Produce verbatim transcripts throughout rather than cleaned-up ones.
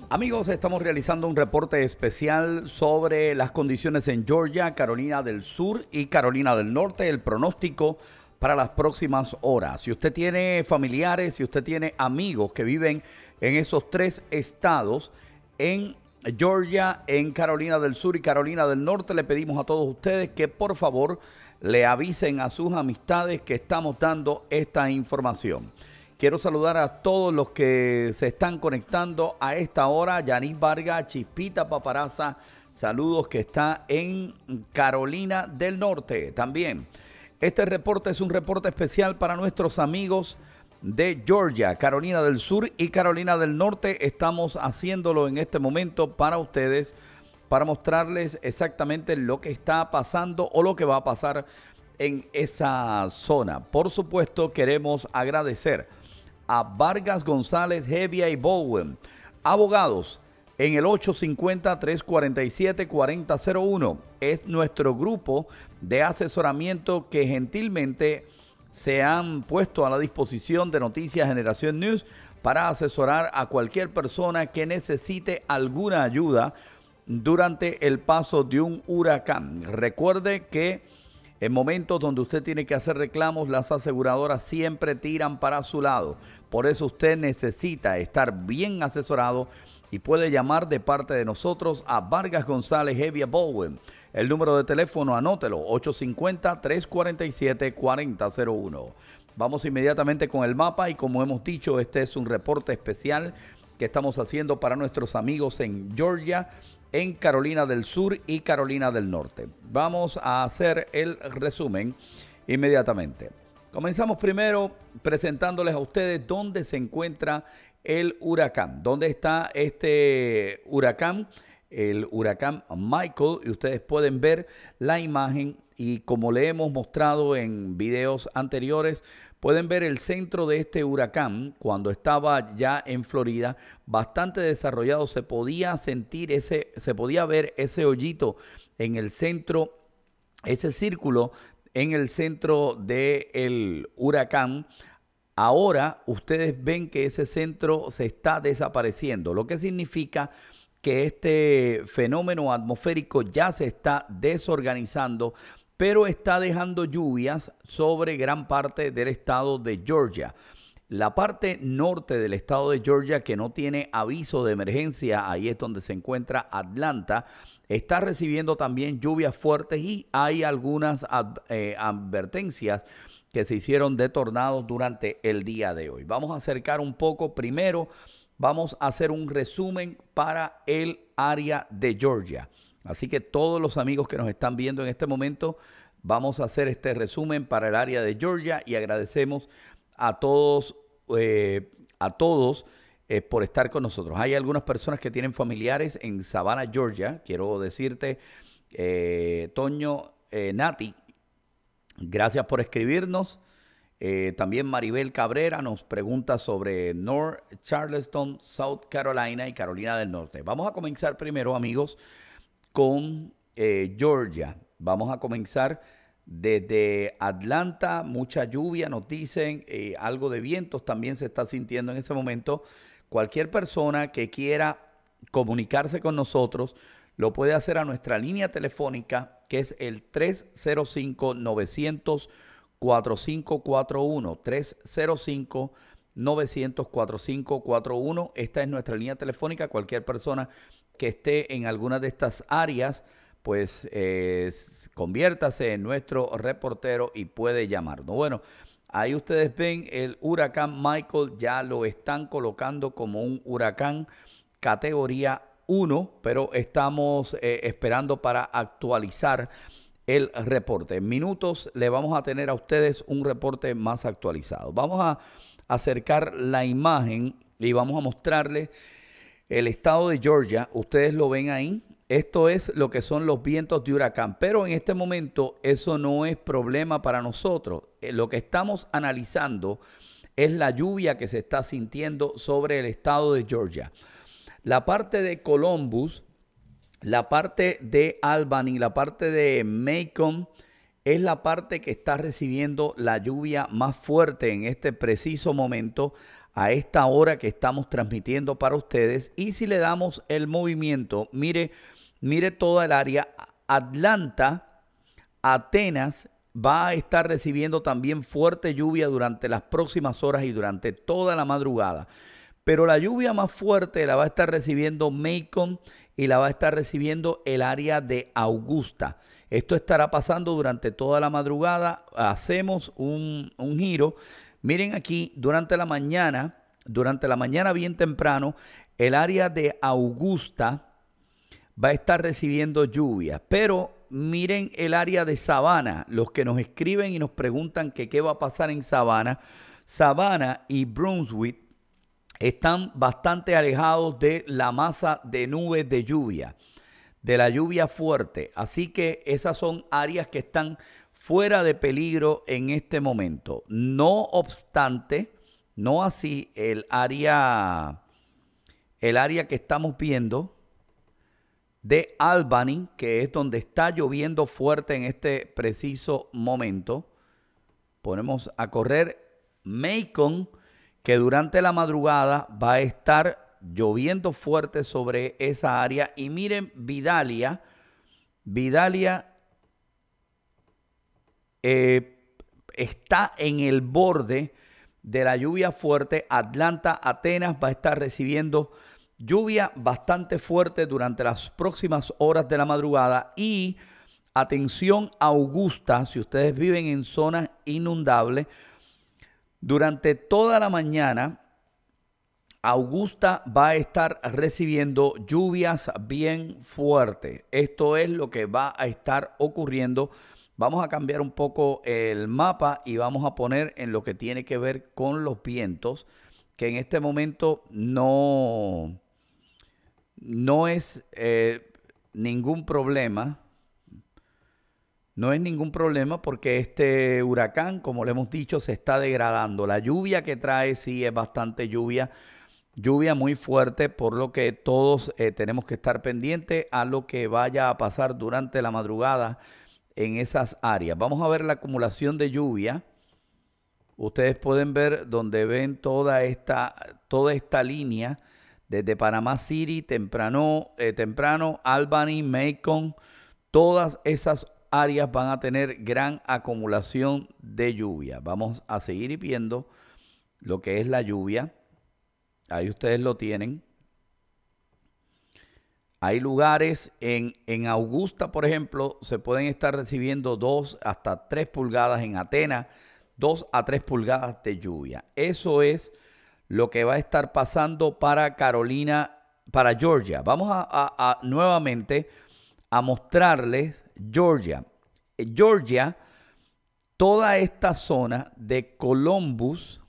Amigos, estamos realizando un reporte especial sobre las condiciones en Georgia, Carolina del Sur y Carolina del Norte, el pronóstico para las próximas horas. Si usted tiene familiares, si usted tiene amigos que viven en esos tres estados, en Georgia, en Carolina del Sur y Carolina del Norte, le pedimos a todos ustedes que por favor le avisen a sus amistades que estamos dando esta información. Quiero saludar a todos los que se están conectando a esta hora. Yanis Vargas, Chispita Paparaza, saludos, que está en Carolina del Norte también. Este reporte es un reporte especial para nuestros amigos de Georgia, Carolina del Sur y Carolina del Norte. Estamos haciéndolo en este momento para ustedes, para mostrarles exactamente lo que está pasando o lo que va a pasar en esa zona. Por supuesto, queremos agradecer a Vargas, González, Hevia y Baldwin, abogados, en el ocho cinco cero, tres cuatro siete, cuatro cero cero uno. Es nuestro grupo de asesoramiento que gentilmente se han puesto a la disposición de Noticias Generación News para asesorar a cualquier persona que necesite alguna ayuda durante el paso de un huracán. Recuerde que en momentos donde usted tiene que hacer reclamos, las aseguradoras siempre tiran para su lado. Por eso usted necesita estar bien asesorado y puede llamar de parte de nosotros a Vargas, González, Hevia, Baldwin. El número de teléfono, anótelo, ocho cinco cero, tres cuatro siete, cuatro cero cero uno. Vamos inmediatamente con el mapa y, como hemos dicho, este es un reporte especial que estamos haciendo para nuestros amigos en Georgia, en Carolina del Sur y Carolina del Norte. Vamos a hacer el resumen inmediatamente. Comenzamos primero presentándoles a ustedes dónde se encuentra el huracán. ¿Dónde está este huracán? El huracán Michael. Y ustedes pueden ver la imagen y, como le hemos mostrado en videos anteriores, pueden ver el centro de este huracán cuando estaba ya en Florida, bastante desarrollado. Se podía sentir ese, se podía ver ese hoyito en el centro, ese círculo en el centro del huracán. Ahora ustedes ven que ese centro se está desapareciendo, lo que significa que este fenómeno atmosférico ya se está desorganizando, pero está dejando lluvias sobre gran parte del estado de Georgia. La parte norte del estado de Georgia, que no tiene aviso de emergencia, ahí es donde se encuentra Atlanta, está recibiendo también lluvias fuertes y hay algunas ad, eh, advertencias que se hicieron de tornados durante el día de hoy. Vamos a acercar un poco. Primero, vamos a hacer un resumen para el área de Georgia. Así que todos los amigos que nos están viendo en este momento, vamos a hacer este resumen para el área de Georgia y agradecemos a todos, eh, a todos eh, por estar con nosotros. Hay algunas personas que tienen familiares en Savannah, Georgia. Quiero decirte, eh, Toño, eh, Nati, gracias por escribirnos. Eh, también Maribel Cabrera nos pregunta sobre North Charleston, South Carolina y Carolina del Norte. Vamos a comenzar primero, amigos, con eh, Georgia. Vamos a comenzar desde Atlanta. Mucha lluvia, nos dicen, eh, algo de vientos también se está sintiendo en ese momento. Cualquier persona que quiera comunicarse con nosotros lo puede hacer a nuestra línea telefónica, que es el tres cero cinco, nueve cero cero, cuatro cinco cuatro uno, tres cero cinco, nueve cero cero, cuatro cinco cuatro uno. Esta es nuestra línea telefónica. Cualquier persona que esté en alguna de estas áreas, pues eh, conviértase en nuestro reportero y puede llamarnos. Bueno, ahí ustedes ven el huracán Michael, ya lo están colocando como un huracán categoría uno, pero estamos eh, esperando para actualizar el reporte. En minutos le vamos a tener a ustedes un reporte más actualizado. Vamos a acercar la imagen y vamos a mostrarles el estado de Georgia. Ustedes lo ven ahí. Esto es lo que son los vientos de huracán, pero en este momento eso no es problema para nosotros. Lo que estamos analizando es la lluvia que se está sintiendo sobre el estado de Georgia. La parte de Columbus, la parte de Albany, la parte de Macon, es la parte que está recibiendo la lluvia más fuerte en este preciso momento, a esta hora que estamos transmitiendo para ustedes. Y si le damos el movimiento, mire, mire toda el área. Atlanta, Atenas va a estar recibiendo también fuerte lluvia durante las próximas horas y durante toda la madrugada. Pero la lluvia más fuerte la va a estar recibiendo Macon y la va a estar recibiendo el área de Augusta. Esto estará pasando durante toda la madrugada. Hacemos un, un giro. Miren aquí, durante la mañana, durante la mañana bien temprano, el área de Augusta va a estar recibiendo lluvia. Pero miren el área de Savannah. Los que nos escriben y nos preguntan que qué va a pasar en Savannah. Savannah y Brunswick están bastante alejados de la masa de nubes de lluvia, de la lluvia fuerte. Así que esas son áreas que están fuera de peligro en este momento. No obstante, no así el área, el área que estamos viendo de Albany, que es donde está lloviendo fuerte en este preciso momento. Ponemos a correr Macon, que durante la madrugada va a estar lloviendo fuerte sobre esa área. Y miren Vidalia, Vidalia eh, está en el borde de la lluvia fuerte. Atlanta, Atenas va a estar recibiendo lluvia bastante fuerte durante las próximas horas de la madrugada. Y atención, Augusta, si ustedes viven en zonas inundables, durante toda la mañana, Augusta va a estar recibiendo lluvias bien fuertes. Esto es lo que va a estar ocurriendo. Vamos a cambiar un poco el mapa y vamos a poner en lo que tiene que ver con los vientos, que en este momento no, no es eh, ningún problema. No es ningún problema porque este huracán, como le hemos dicho, se está degradando. La lluvia que trae sí es bastante lluvia, lluvia muy fuerte, por lo que todos eh, tenemos que estar pendientes a lo que vaya a pasar durante la madrugada en esas áreas. Vamos a ver la acumulación de lluvia. Ustedes pueden ver donde ven toda esta, toda esta línea desde Panama City, temprano, eh, temprano Albany, Macon, todas esas áreas van a tener gran acumulación de lluvia. Vamos a seguir viendo lo que es la lluvia. Ahí ustedes lo tienen. Hay lugares en, en Augusta, por ejemplo, se pueden estar recibiendo dos hasta tres pulgadas. En Atenas, dos a tres pulgadas de lluvia. Eso es lo que va a estar pasando para Carolina, para Georgia. Vamos a, a, a nuevamente a mostrarles Georgia. Georgia, toda esta zona de Columbus,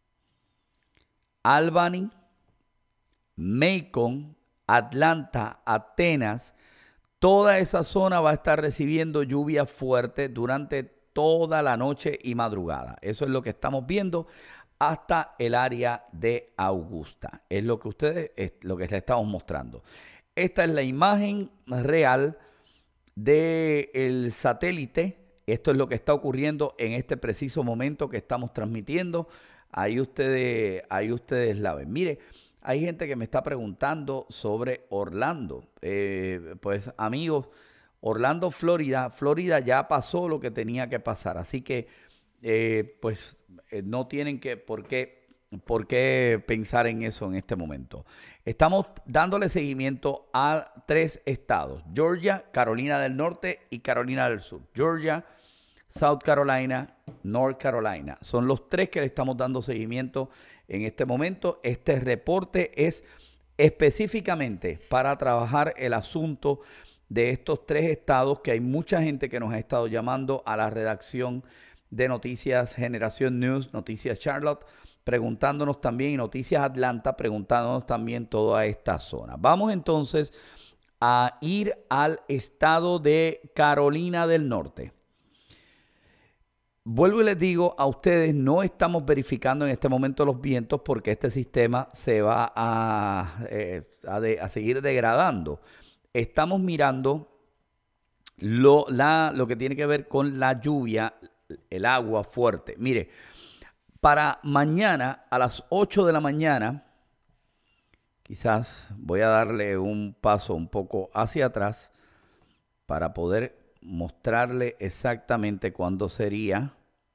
Albany, Macon, Atlanta, Atenas, toda esa zona va a estar recibiendo lluvia fuerte durante toda la noche y madrugada. Eso es lo que estamos viendo hasta el área de Augusta. Es lo que ustedes, es lo que les estamos mostrando. Esta es la imagen real del satélite. Esto es lo que está ocurriendo en este preciso momento que estamos transmitiendo. Ahí ustedes, ahí ustedes la ven. Mire, hay gente que me está preguntando sobre Orlando. Eh, pues amigos, Orlando, Florida, Florida ya pasó lo que tenía que pasar. Así que eh, pues eh, no tienen que por qué, por qué pensar en eso en este momento. Estamos dándole seguimiento a tres estados: Georgia, Carolina del Norte y Carolina del Sur. Georgia, South Carolina, North Carolina. Son los tres que le estamos dando seguimiento en este momento. Este reporte es específicamente para trabajar el asunto de estos tres estados, que hay mucha gente que nos ha estado llamando a la redacción de Noticias Generación News, Noticias Charlotte, preguntándonos también, y Noticias Atlanta, preguntándonos también toda esta zona. Vamos entonces a ir al estado de Carolina del Norte. Vuelvo y les digo a ustedes, no estamos verificando en este momento los vientos porque este sistema se va a, eh, a, de, a seguir degradando. Estamos mirando lo, la, lo que tiene que ver con la lluvia, el agua fuerte. Mire, para mañana a las ocho de la mañana, quizás voy a darle un paso un poco hacia atrás para poder mostrarle exactamente cuándo sería.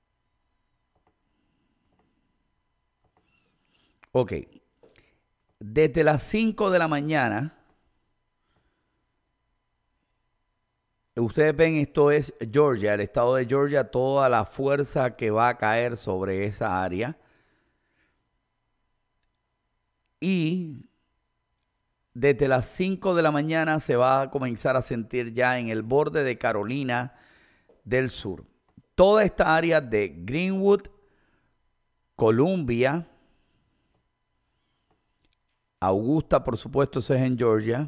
Ok, desde las cinco de la mañana, ustedes ven, esto es Georgia, el estado de Georgia, toda la fuerza que va a caer sobre esa área. Y desde las cinco de la mañana se va a comenzar a sentir ya en el borde de Carolina del Sur. Toda esta área de Greenwood, Columbia, Augusta, por supuesto, eso es en Georgia.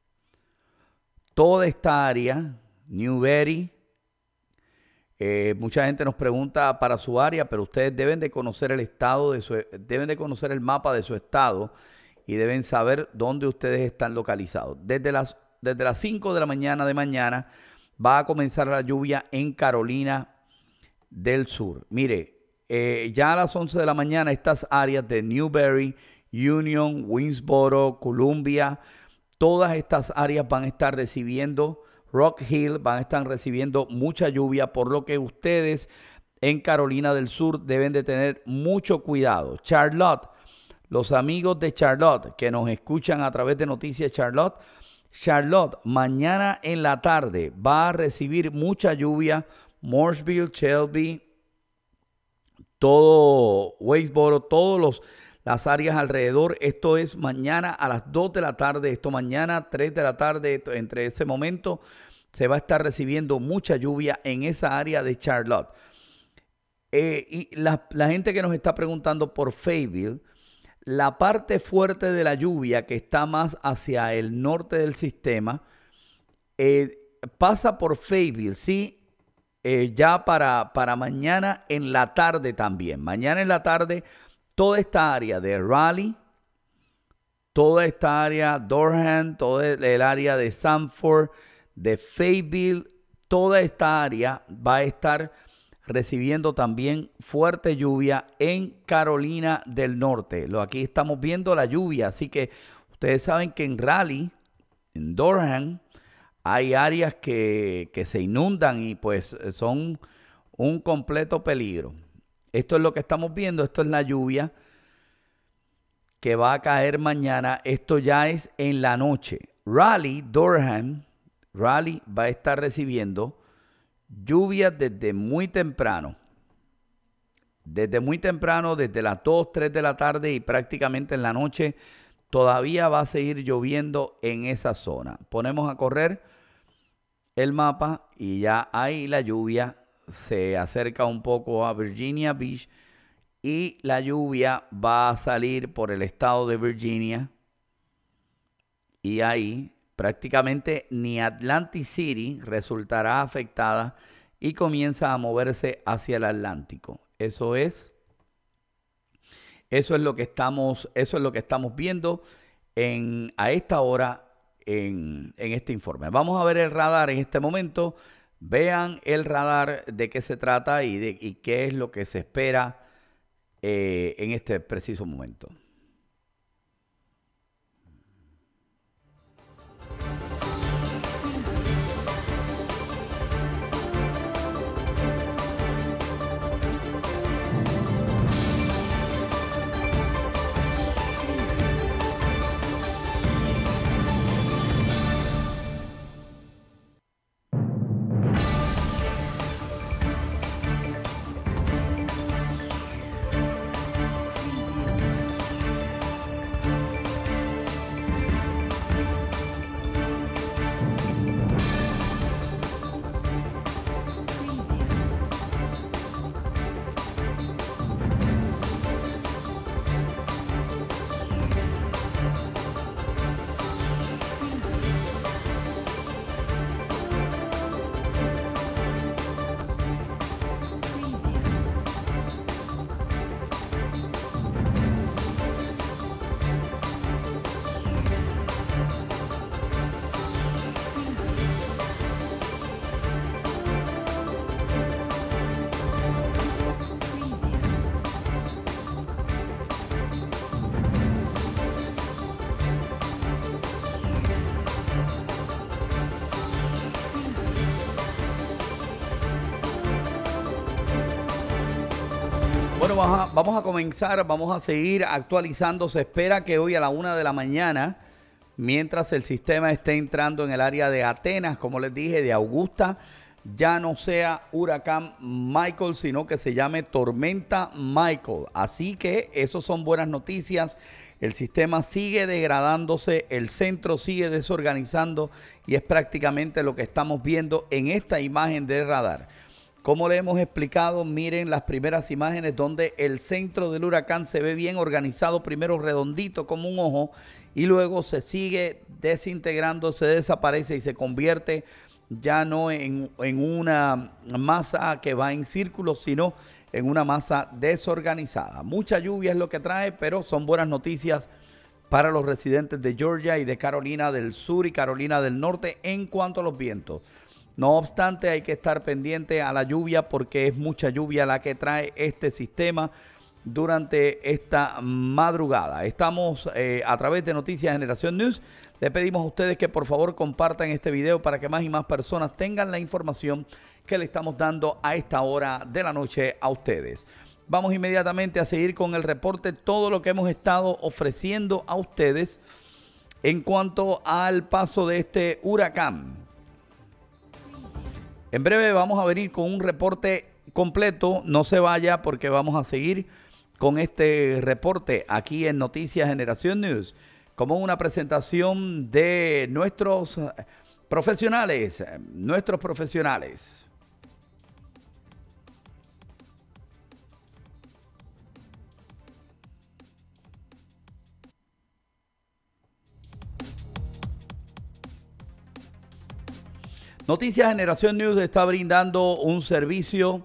Toda esta área, Newberry. Eh, mucha gente nos pregunta para su área, pero ustedes deben de conocer el estado de su, deben de conocer el mapa de su estado y deben saber dónde ustedes están localizados. Desde las, desde las cinco de la mañana de mañana va a comenzar la lluvia en Carolina del Sur. Mire, eh, ya a las once de la mañana estas áreas de Newberry, Union, Winsboro, Columbia, todas estas áreas van a estar recibiendo, Rock Hill, van a estar recibiendo mucha lluvia, por lo que ustedes en Carolina del Sur deben de tener mucho cuidado. Charlotte, los amigos de Charlotte que nos escuchan a través de Noticias Charlotte, Charlotte mañana en la tarde va a recibir mucha lluvia. Mooresville, Shelby, todo Waynesboro, todos los las áreas alrededor. Esto es mañana a las dos de la tarde, esto mañana tres de la tarde, esto, entre ese momento se va a estar recibiendo mucha lluvia en esa área de Charlotte. Eh, y la, la gente que nos está preguntando por Fayetteville, la parte fuerte de la lluvia que está más hacia el norte del sistema, eh, pasa por Fayetteville, sí, eh, ya para, para mañana en la tarde también. Mañana en la tarde toda esta área de Raleigh, toda esta área Durham, todo el área de Sanford, de Fayetteville, toda esta área va a estar recibiendo también fuerte lluvia en Carolina del Norte. Lo, aquí estamos viendo la lluvia, así que ustedes saben que en Raleigh, en Durham, hay áreas que, que se inundan y pues son un completo peligro. Esto es lo que estamos viendo, esto es la lluvia que va a caer mañana. Esto ya es en la noche. Raleigh, Durham, Raleigh va a estar recibiendo lluvias desde muy temprano. Desde muy temprano, desde las dos, tres de la tarde y prácticamente en la noche, todavía va a seguir lloviendo en esa zona. Ponemos a correr el mapa y ya ahí la lluvia se acerca un poco a Virginia Beach y la lluvia va a salir por el estado de Virginia y ahí prácticamente ni Atlantic City resultará afectada y comienza a moverse hacia el Atlántico. Eso es, eso es lo que estamos, eso es lo que estamos viendo en, a esta hora en, en este informe. Vamos a ver el radar en este momento. Vean el radar de qué se trata y, de, y qué es lo que se espera eh, en este preciso momento. vamos a, vamos a comenzar, vamos a seguir actualizando. Se espera que hoy a la una de la mañana, mientras el sistema esté entrando en el área de Atenas, como les dije, de Augusta, ya no sea huracán Michael, sino que se llame tormenta Michael. Así que eso son buenas noticias. El sistema sigue degradándose, el centro sigue desorganizando y es prácticamente lo que estamos viendo en esta imagen del radar. Como le hemos explicado, miren las primeras imágenes donde el centro del huracán se ve bien organizado, primero redondito como un ojo y luego se sigue desintegrando, se desaparece y se convierte ya no en, en una masa que va en círculos, sino en una masa desorganizada. Mucha lluvia es lo que trae, pero son buenas noticias para los residentes de Georgia y de Carolina del Sur y Carolina del Norte en cuanto a los vientos. No obstante, hay que estar pendiente a la lluvia porque es mucha lluvia la que trae este sistema durante esta madrugada. Estamos eh, a través de Noticias Generación News. Le pedimos a ustedes que por favor compartan este video para que más y más personas tengan la información que le estamos dando a esta hora de la noche a ustedes. Vamos inmediatamente a seguir con el reporte, todo lo que hemos estado ofreciendo a ustedes en cuanto al paso de este huracán. En breve vamos a venir con un reporte completo. No se vaya porque vamos a seguir con este reporte aquí en Noticias Generación News como una presentación de nuestros profesionales, nuestros profesionales. Noticias Generación News está brindando un servicio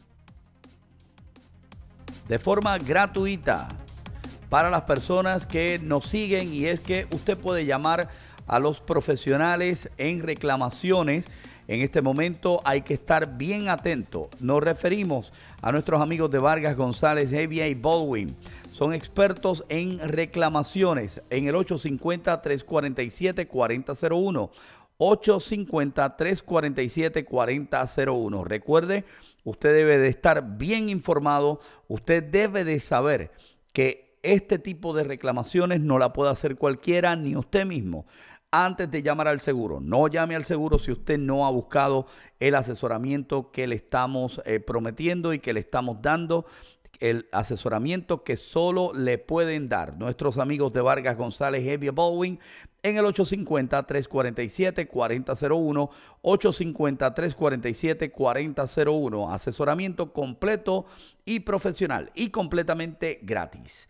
de forma gratuita para las personas que nos siguen, y es que usted puede llamar a los profesionales en reclamaciones. En este momento hay que estar bien atento. Nos referimos a nuestros amigos de Vargas González, Hevia y Baldwin. Son expertos en reclamaciones en el ocho cinco cero, tres cuatro siete, cuatro cero cero uno. ocho cinco cero, tres cuatro siete, cuatro cero cero uno. Recuerde, usted debe de estar bien informado, usted debe de saber que este tipo de reclamaciones no la puede hacer cualquiera, ni usted mismo. Antes de llamar al seguro, no llame al seguro si usted no ha buscado el asesoramiento que le estamos eh, prometiendo y que le estamos dando. El asesoramiento que solo le pueden dar nuestros amigos de Vargas González, Hevia Baldwin, en el ocho cinco cero, tres cuatro siete, cuatro cero cero uno, ocho cinco cero, tres cuatro siete, cuatro cero cero uno. Asesoramiento completo y profesional y completamente gratis.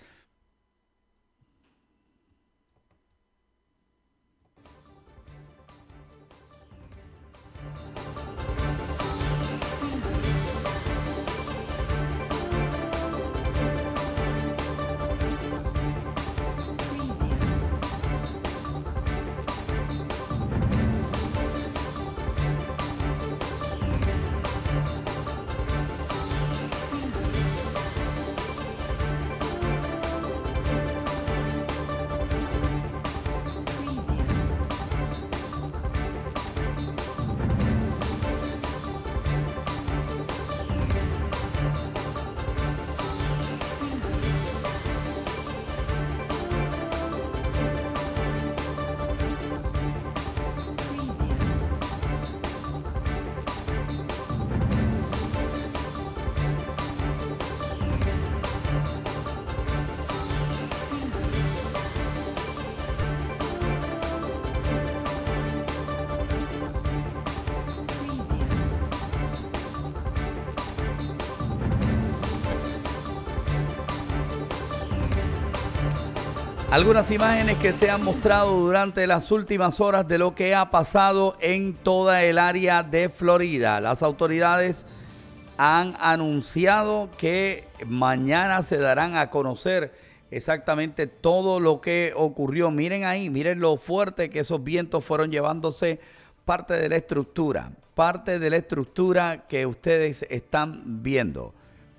Algunas imágenes que se han mostrado durante las últimas horas de lo que ha pasado en toda el área de Florida. Las autoridades han anunciado que mañana se darán a conocer exactamente todo lo que ocurrió. Miren ahí, miren lo fuerte que esos vientos fueron llevándose parte de la estructura, parte de la estructura que ustedes están viendo.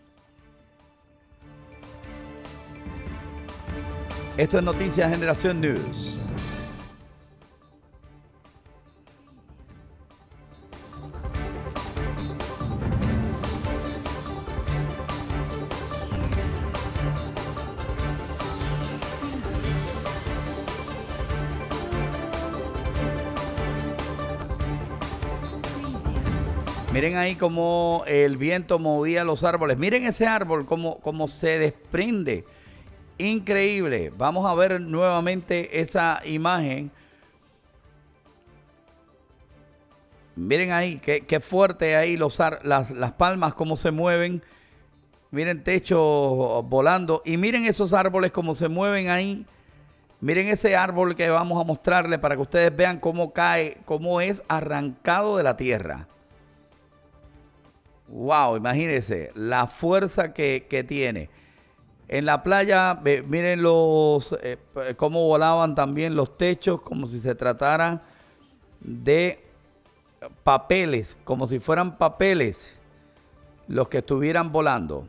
Esto es Noticias Generación News. Miren ahí cómo el viento movía los árboles. Miren ese árbol, cómo, cómo se desprende. Increíble. Vamos a ver nuevamente esa imagen. Miren ahí, qué, qué fuerte ahí los, las, las palmas, cómo se mueven. Miren techo volando. Y miren esos árboles cómo se mueven ahí. Miren ese árbol que vamos a mostrarles para que ustedes vean cómo cae, cómo es arrancado de la tierra. Wow, imagínense la fuerza que, que tiene. En la playa, eh, miren los eh, cómo volaban también los techos, como si se tratara de papeles, como si fueran papeles los que estuvieran volando.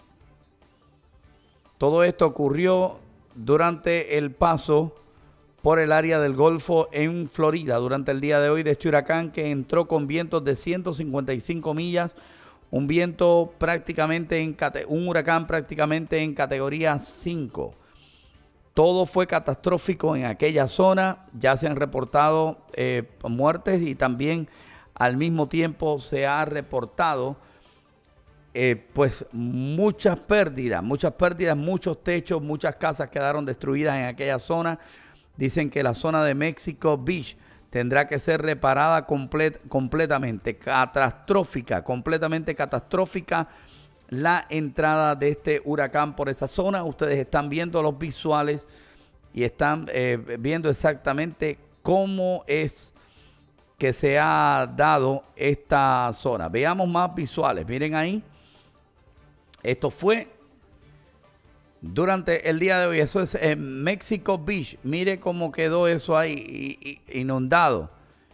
Todo esto ocurrió durante el paso por el área del Golfo en Florida durante el día de hoy de este huracán que entró con vientos de ciento cincuenta y cinco millas, un viento prácticamente en un huracán prácticamente en categoría cinco. Todo fue catastrófico en aquella zona. Ya se han reportado eh, muertes y también al mismo tiempo se ha reportado eh, pues muchas pérdidas, muchas pérdidas, muchos techos, muchas casas quedaron destruidas en aquella zona. Dicen que la zona de Mexico Beach tendrá que ser reparada complet, completamente, catastrófica, completamente catastrófica la entrada de este huracán por esa zona. Ustedes están viendo los visuales y están eh, viendo exactamente cómo es que se ha dado esta zona. Veamos más visuales. Miren ahí. Esto fue durante el día de hoy. Eso es en Mexico Beach. Mire cómo quedó eso ahí inundado.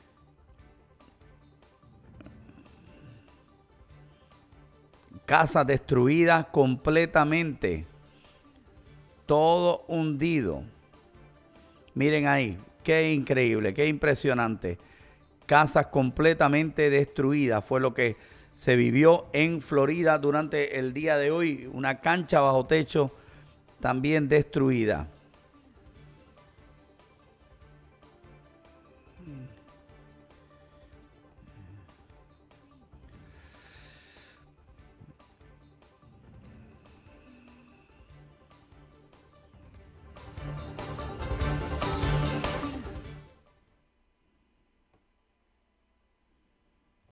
Casas destruidas completamente. Todo hundido. Miren ahí. Qué increíble, qué impresionante. Casas completamente destruidas. Fue lo que se vivió en Florida durante el día de hoy. Una cancha bajo techo también destruida.